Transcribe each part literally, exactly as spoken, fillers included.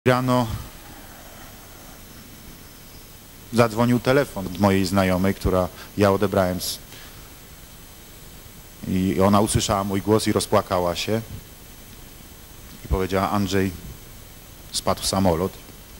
Rano zadzwonił telefon od mojej znajomej, która ja odebrałem z... i ona usłyszała mój głos i rozpłakała się i powiedziała: Andrzej, spadł samolot.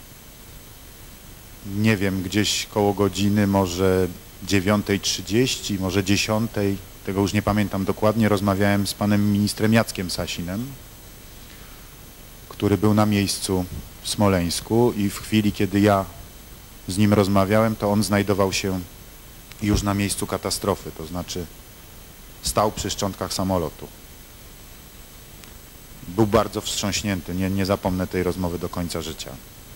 Nie wiem, gdzieś koło godziny, może dziewiątej trzydzieści, może dziesiątej, tego już nie pamiętam dokładnie, rozmawiałem z panem ministrem Jackiem Sasinem, który był na miejscu w Smoleńsku, i w chwili, kiedy ja z nim rozmawiałem, to on znajdował się już na miejscu katastrofy, to znaczy stał przy szczątkach samolotu. Był bardzo wstrząśnięty, nie, nie zapomnę tej rozmowy do końca życia.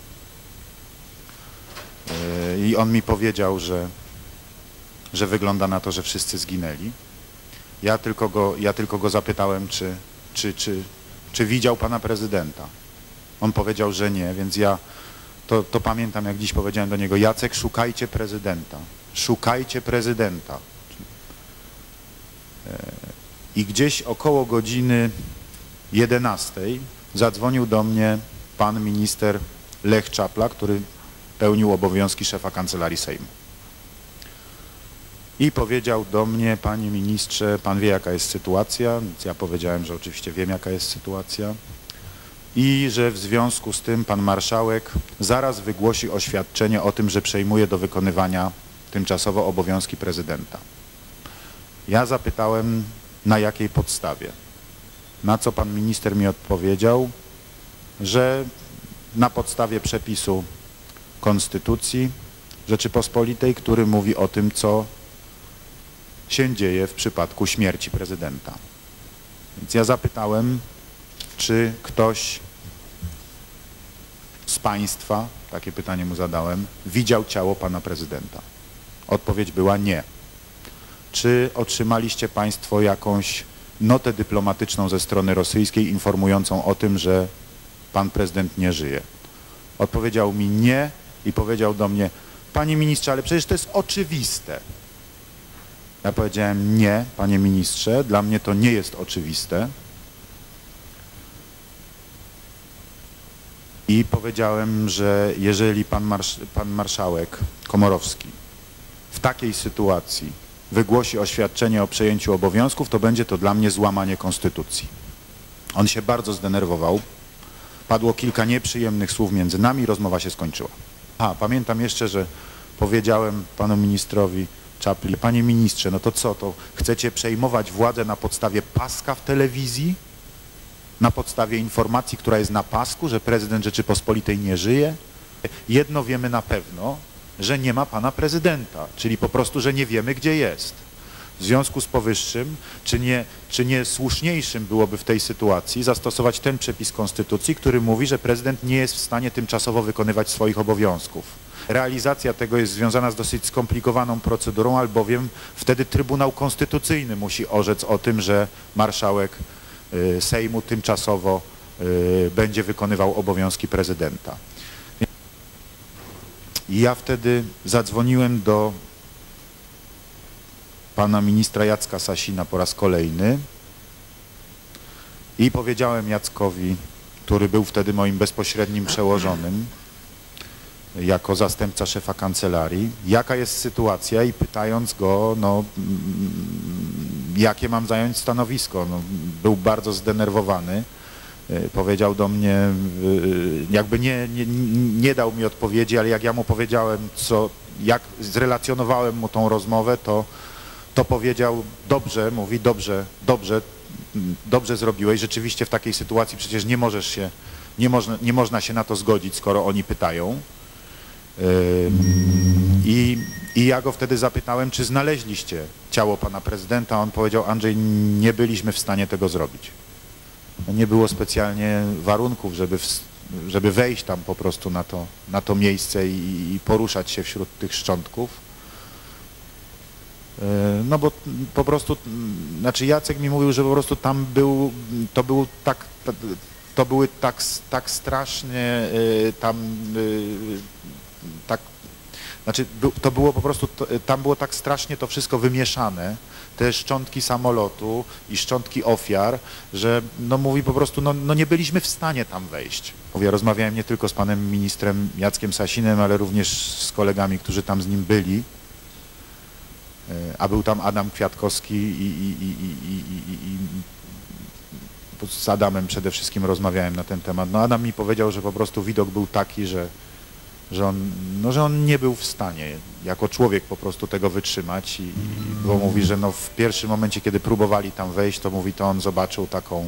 I on mi powiedział, że, że wygląda na to, że wszyscy zginęli. Ja tylko go, ja tylko go zapytałem, czy, czy, czy, czy widział pana prezydenta. On powiedział, że nie, więc ja to, to pamiętam, jak dziś powiedziałem do niego: Jacek, szukajcie prezydenta, szukajcie prezydenta. I gdzieś około godziny jedenastej zadzwonił do mnie pan minister Lech Czapla, który pełnił obowiązki szefa Kancelarii Sejmu. I powiedział do mnie: panie ministrze, pan wie, jaka jest sytuacja? Więc ja powiedziałem, że oczywiście wiem, jaka jest sytuacja i że w związku z tym pan marszałek zaraz wygłosi oświadczenie o tym, że przejmuje do wykonywania tymczasowo obowiązki prezydenta. Ja zapytałem, na jakiej podstawie. Na co pan minister mi odpowiedział, że na podstawie przepisu Konstytucji Rzeczypospolitej, który mówi o tym, co się dzieje w przypadku śmierci prezydenta. Więc ja zapytałem, czy ktoś z państwa, takie pytanie mu zadałem, widział ciało pana prezydenta. Odpowiedź była nie. Czy otrzymaliście państwo jakąś notę dyplomatyczną ze strony rosyjskiej informującą o tym, że pan prezydent nie żyje? Odpowiedział mi nie i powiedział do mnie: panie ministrze, ale przecież to jest oczywiste. Ja powiedziałem: nie, panie ministrze, dla mnie to nie jest oczywiste. I powiedziałem, że jeżeli pan, marsz pan marszałek Komorowski w takiej sytuacji wygłosi oświadczenie o przejęciu obowiązków, to będzie to dla mnie złamanie konstytucji. On się bardzo zdenerwował. Padło kilka nieprzyjemnych słów między nami, rozmowa się skończyła. A, pamiętam jeszcze, że powiedziałem panu ministrowi Czapli: panie ministrze, no to co, to chcecie przejmować władzę na podstawie paska w telewizji? Na podstawie informacji, która jest na pasku, że prezydent Rzeczypospolitej nie żyje? Jedno wiemy na pewno, że nie ma pana prezydenta, czyli po prostu, że nie wiemy, gdzie jest. W związku z powyższym, czy nie, czy nie słuszniejszym byłoby w tej sytuacji zastosować ten przepis Konstytucji, który mówi, że prezydent nie jest w stanie tymczasowo wykonywać swoich obowiązków. Realizacja tego jest związana z dosyć skomplikowaną procedurą, albowiem wtedy Trybunał Konstytucyjny musi orzec o tym, że marszałek Sejmu tymczasowo będzie wykonywał obowiązki prezydenta. I ja wtedy zadzwoniłem do pana ministra Jacka Sasina po raz kolejny i powiedziałem Jackowi, który był wtedy moim bezpośrednim przełożonym, jako zastępca szefa kancelarii, jaka jest sytuacja, i pytając go, no, jakie mam zająć stanowisko. No, był bardzo zdenerwowany. Powiedział do mnie, jakby nie, nie, nie dał mi odpowiedzi, ale jak ja mu powiedziałem, co, jak zrelacjonowałem mu tą rozmowę, to, to powiedział: dobrze, mówi, dobrze, dobrze, dobrze zrobiłeś. Rzeczywiście w takiej sytuacji przecież nie możesz się, nie można, nie można się na to zgodzić, skoro oni pytają. I, I ja go wtedy zapytałem, czy znaleźliście ciało pana prezydenta. On powiedział: Andrzej, nie byliśmy w stanie tego zrobić. Nie było specjalnie warunków, żeby, w, żeby wejść tam po prostu na to, na to miejsce i, i poruszać się wśród tych szczątków. No bo po prostu, znaczy Jacek mi mówił, że po prostu tam był, to był tak, to były tak, tak strasznie tam, tak, Znaczy, to było po prostu, to, tam było tak strasznie to wszystko wymieszane, te szczątki samolotu i szczątki ofiar, że no mówi po prostu, no, no nie byliśmy w stanie tam wejść. Mówię, rozmawiałem nie tylko z panem ministrem Jackiem Sasinem, ale również z kolegami, którzy tam z nim byli, a był tam Adam Kwiatkowski i, i, i, i, i, i z Adamem przede wszystkim rozmawiałem na ten temat. No Adam mi powiedział, że po prostu widok był taki, że że on, no, że on nie był w stanie jako człowiek po prostu tego wytrzymać i, i bo mówi, że no w pierwszym momencie, kiedy próbowali tam wejść, to mówi, to on zobaczył taką,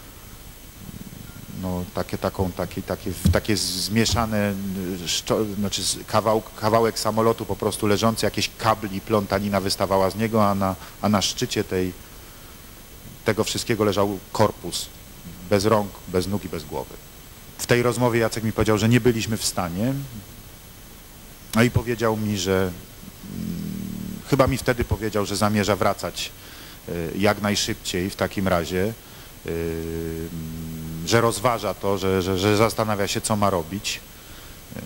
no takie, taką, takie, takie, takie zmieszane, znaczy kawał, kawałek samolotu po prostu leżący, jakieś kabli, plątanina wystawała z niego, a na, a na szczycie tej, tego wszystkiego leżał korpus, bez rąk, bez nóg i bez głowy. W tej rozmowie Jacek mi powiedział, że nie byliśmy w stanie, no i powiedział mi, że hmm, chyba mi wtedy powiedział, że zamierza wracać y, jak najszybciej w takim razie, y, że rozważa to, że, że, że zastanawia się, co ma robić, y,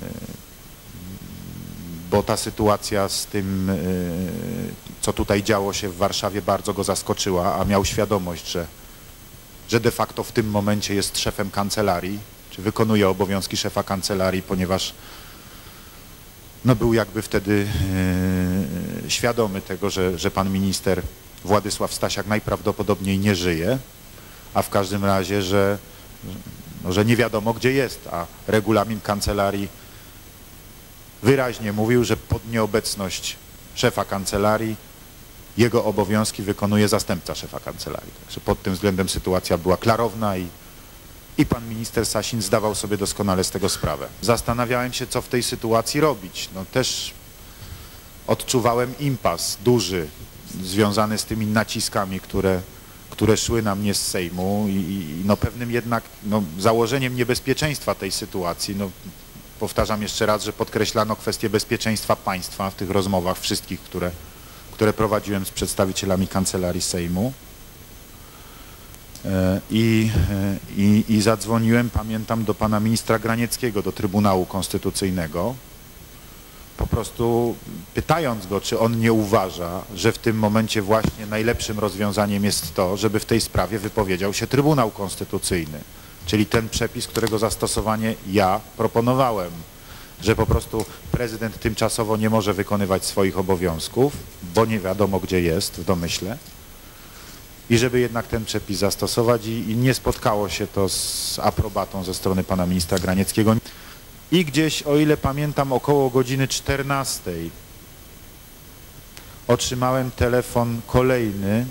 bo ta sytuacja z tym, y, co tutaj działo się w Warszawie, bardzo go zaskoczyła, a miał świadomość, że, że de facto w tym momencie jest szefem kancelarii, czy wykonuje obowiązki szefa kancelarii, ponieważ no, był jakby wtedy yy, świadomy tego, że, że pan minister Władysław Stasiak najprawdopodobniej nie żyje, a w każdym razie, że, no, że nie wiadomo, gdzie jest, a regulamin kancelarii wyraźnie mówił, że pod nieobecność szefa kancelarii jego obowiązki wykonuje zastępca szefa kancelarii. Także pod tym względem sytuacja była klarowna i I pan minister Sasin zdawał sobie doskonale z tego sprawę. Zastanawiałem się, co w tej sytuacji robić. No też odczuwałem impas duży związany z tymi naciskami, które, które szły na mnie z Sejmu i, i no pewnym jednak no, założeniem niebezpieczeństwa tej sytuacji. No, powtarzam jeszcze raz, że podkreślano kwestię bezpieczeństwa państwa w tych rozmowach wszystkich, które, które prowadziłem z przedstawicielami Kancelarii Sejmu. I, i, I zadzwoniłem, pamiętam, do pana ministra Granieckiego, do Trybunału Konstytucyjnego, po prostu pytając go, czy on nie uważa, że w tym momencie właśnie najlepszym rozwiązaniem jest to, żeby w tej sprawie wypowiedział się Trybunał Konstytucyjny, czyli ten przepis, którego zastosowanie ja proponowałem, że po prostu prezydent tymczasowo nie może wykonywać swoich obowiązków, bo nie wiadomo, gdzie jest w domyśle, i żeby jednak ten przepis zastosować i, i nie spotkało się to z aprobatą ze strony pana ministra Granieckiego. I gdzieś, o ile pamiętam, około godziny czternastej otrzymałem telefon kolejny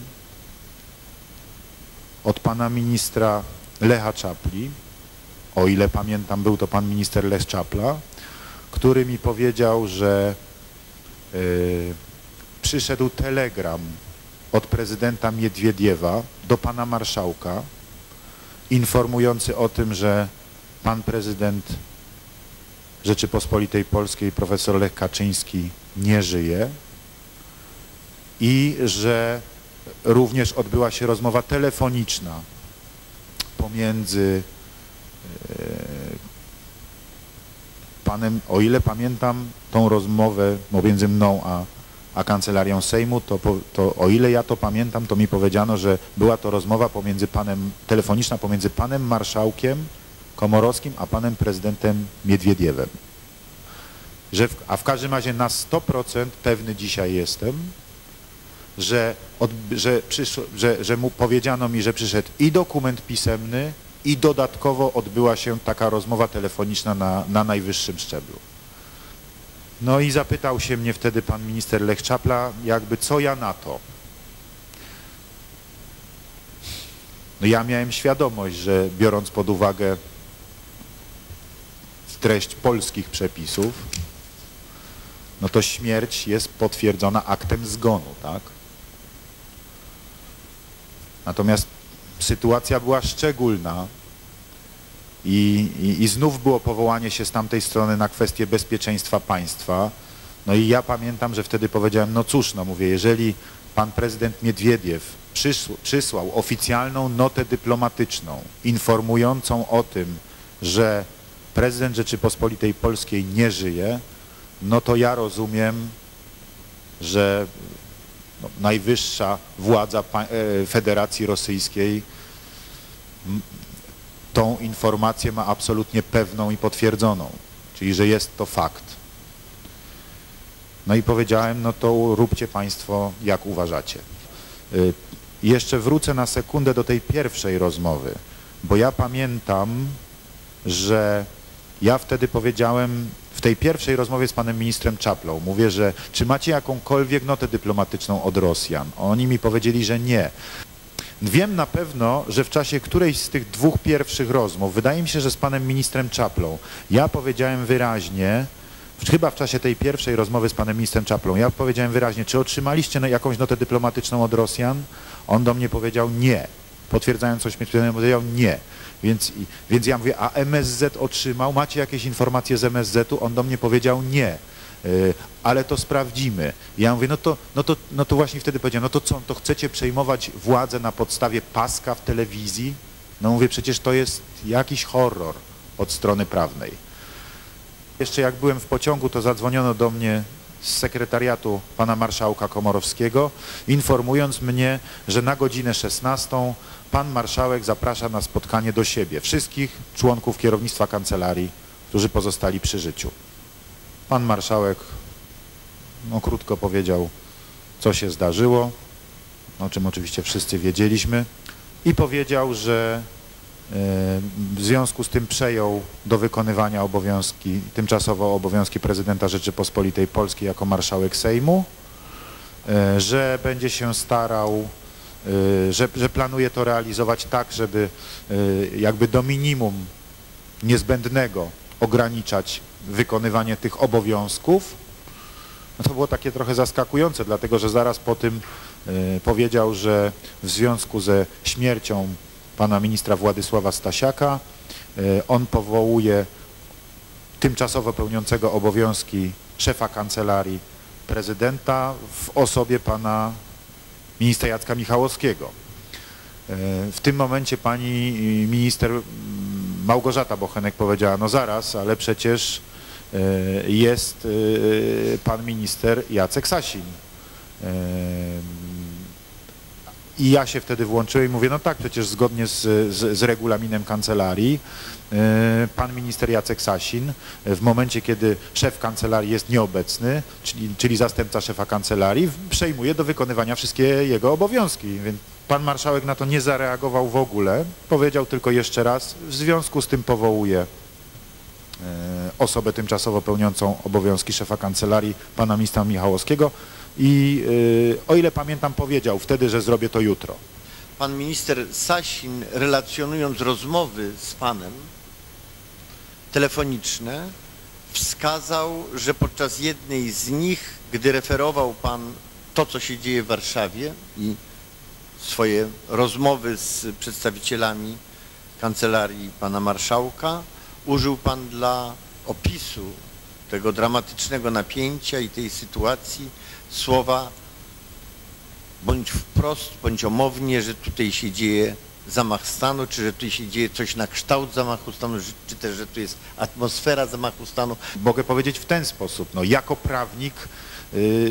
od pana ministra Lecha Czapli, o ile pamiętam, był to pan minister Lech Czapla, który mi powiedział, że yy, przyszedł telegram od prezydenta Miedwiediewa do pana marszałka, informujący o tym, że pan prezydent Rzeczypospolitej Polskiej, profesor Lech Kaczyński, nie żyje i że również odbyła się rozmowa telefoniczna pomiędzy e, panem, o ile pamiętam tą rozmowę pomiędzy mną a a Kancelarią Sejmu, to, to o ile ja to pamiętam, to mi powiedziano, że była to rozmowa pomiędzy panem, telefoniczna pomiędzy panem marszałkiem Komorowskim a panem prezydentem Miedwiediewem. Że w, a w każdym razie na sto procent pewny dzisiaj jestem, że, od, że, przyszło, że, że mu powiedziano mi, że przyszedł i dokument pisemny, i dodatkowo odbyła się taka rozmowa telefoniczna na, na najwyższym szczeblu. No i zapytał się mnie wtedy pan minister Lech Czapla, jakby co ja na to. No ja miałem świadomość, że biorąc pod uwagę treść polskich przepisów, no to śmierć jest potwierdzona aktem zgonu, tak? Natomiast sytuacja była szczególna i, i, i znów było powołanie się z tamtej strony na kwestię bezpieczeństwa państwa. No i ja pamiętam, że wtedy powiedziałem, no cóż, no mówię, jeżeli pan prezydent Miedwiediew przysł, przysłał oficjalną notę dyplomatyczną informującą o tym, że prezydent Rzeczypospolitej Polskiej nie żyje, no to ja rozumiem, że no, najwyższa władza Federacji Rosyjskiej tą informację ma absolutnie pewną i potwierdzoną, czyli że jest to fakt. No i powiedziałem, no to róbcie Państwo jak uważacie. Jeszcze wrócę na sekundę do tej pierwszej rozmowy, bo ja pamiętam, że ja wtedy powiedziałem w tej pierwszej rozmowie z panem ministrem Czaplą, mówię, że czy macie jakąkolwiek notę dyplomatyczną od Rosjan? Oni mi powiedzieli, że nie. Wiem na pewno, że w czasie którejś z tych dwóch pierwszych rozmów, wydaje mi się, że z panem ministrem Czaplą, ja powiedziałem wyraźnie, chyba w czasie tej pierwszej rozmowy z panem ministrem Czaplą, ja powiedziałem wyraźnie, czy otrzymaliście jakąś notę dyplomatyczną od Rosjan? On do mnie powiedział nie. Potwierdzając coś, mi powiedział nie. Więc, więc ja mówię, a M S Z otrzymał? Macie jakieś informacje z M S Z u? On do mnie powiedział nie. Yy, ale to sprawdzimy. Ja mówię, no to, no, to, no to właśnie wtedy powiedziałem, no to co, to chcecie przejmować władzę na podstawie paska w telewizji? No mówię, przecież to jest jakiś horror od strony prawnej. Jeszcze jak byłem w pociągu, to zadzwoniono do mnie z sekretariatu pana marszałka Komorowskiego, informując mnie, że na godzinę szesnastą pan marszałek zaprasza na spotkanie do siebie wszystkich członków kierownictwa kancelarii, którzy pozostali przy życiu. Pan marszałek, no krótko powiedział, co się zdarzyło, o czym oczywiście wszyscy wiedzieliśmy, i powiedział, że w związku z tym przejął do wykonywania obowiązki, tymczasowo obowiązki prezydenta Rzeczypospolitej Polskiej jako marszałek Sejmu, że będzie się starał, że, że planuje to realizować tak, żeby jakby do minimum niezbędnego ograniczać wykonywanie tych obowiązków. No to było takie trochę zaskakujące, dlatego że zaraz po tym powiedział, że w związku ze śmiercią pana ministra Władysława Stasiaka on powołuje tymczasowo pełniącego obowiązki szefa kancelarii prezydenta w osobie pana ministra Jacka Michałowskiego. W tym momencie pani minister Małgorzata Bochenek powiedziała, no zaraz, ale przecież jest pan minister Jacek Sasin. I ja się wtedy włączyłem i mówię, no tak, przecież zgodnie z, z, z regulaminem kancelarii pan minister Jacek Sasin w momencie, kiedy szef kancelarii jest nieobecny, czyli, czyli zastępca szefa kancelarii, przejmuje do wykonywania wszystkie jego obowiązki. Więc pan marszałek na to nie zareagował w ogóle, powiedział tylko jeszcze raz, w związku z tym powołuje osobę tymczasowo pełniącą obowiązki szefa kancelarii pana ministra Michałowskiego. I yy, o ile pamiętam, powiedział wtedy, że zrobię to jutro. Pan minister Sasin, relacjonując rozmowy z panem telefoniczne, wskazał, że podczas jednej z nich, gdy referował pan to, co się dzieje w Warszawie i swoje rozmowy z przedstawicielami kancelarii pana marszałka, użył pan dla opisu tego dramatycznego napięcia i tej sytuacji słowa bądź wprost, bądź omownie, że tutaj się dzieje zamach stanu, czy że tutaj się dzieje coś na kształt zamachu stanu, czy też, że tu jest atmosfera zamachu stanu. Mogę powiedzieć w ten sposób, no jako prawnik yy,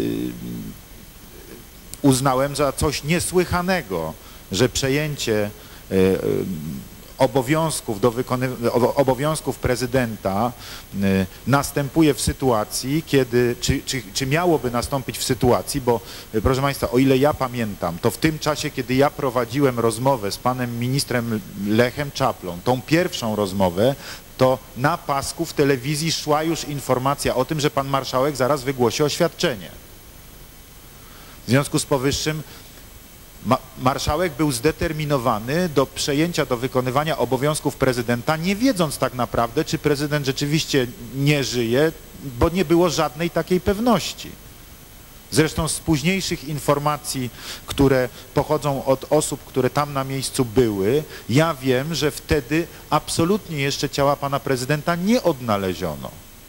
uznałem za coś niesłychanego, że przejęcie yy, obowiązków do wykonywania obowiązków prezydenta y, następuje w sytuacji, kiedy, czy, czy, czy miałoby nastąpić w sytuacji, bo y, proszę Państwa, o ile ja pamiętam, to w tym czasie, kiedy ja prowadziłem rozmowę z panem ministrem Lechem Czaplą, tą pierwszą rozmowę, to na pasku w telewizji szła już informacja o tym, że pan marszałek zaraz wygłosi oświadczenie. W związku z powyższym Ma marszałek był zdeterminowany do przejęcia, do wykonywania obowiązków prezydenta, nie wiedząc tak naprawdę, czy prezydent rzeczywiście nie żyje, bo nie było żadnej takiej pewności. Zresztą z późniejszych informacji, które pochodzą od osób, które tam na miejscu były, ja wiem, że wtedy absolutnie jeszcze ciała pana prezydenta nie odnaleziono.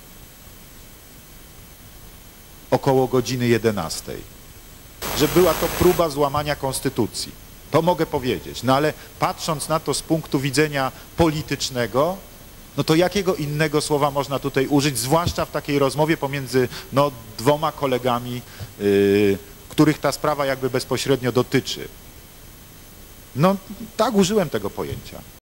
Około godziny jedenastej. Że była to próba złamania konstytucji. To mogę powiedzieć. No ale patrząc na to z punktu widzenia politycznego, no to jakiego innego słowa można tutaj użyć, zwłaszcza w takiej rozmowie pomiędzy no, dwoma kolegami, yy, których ta sprawa jakby bezpośrednio dotyczy. No tak użyłem tego pojęcia.